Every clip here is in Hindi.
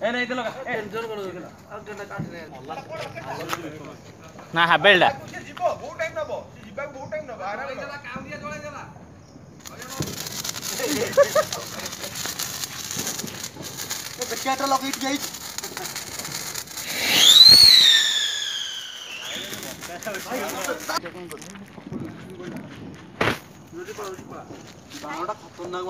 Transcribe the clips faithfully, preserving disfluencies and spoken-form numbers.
ना हाबेलडा खतरनाक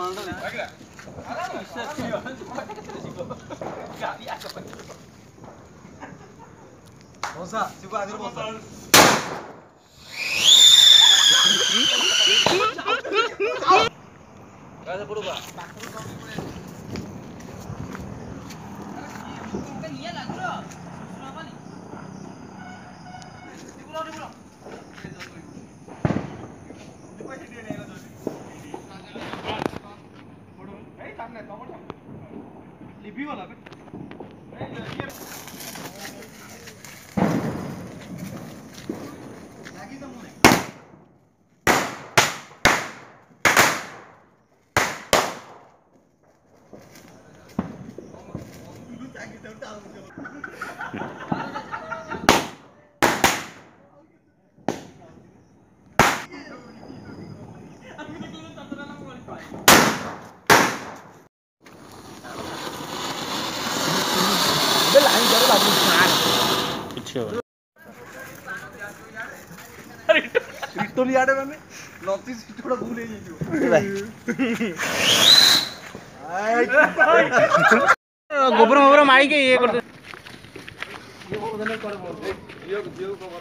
लिपि वाला पे लागी तो मुने लू जागी तो डाल दो আমি নিকলো ততটা না বলি পাই लाइन जरूर लागू छान पीछे हो अरे रिटोल याडे माने नॉटिस थोड़ा भूल ही जाइयो गोबर गोबर मारी के ये करते ये बोल देने कर बोल जियो जियो कवर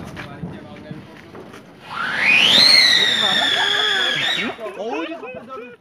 करा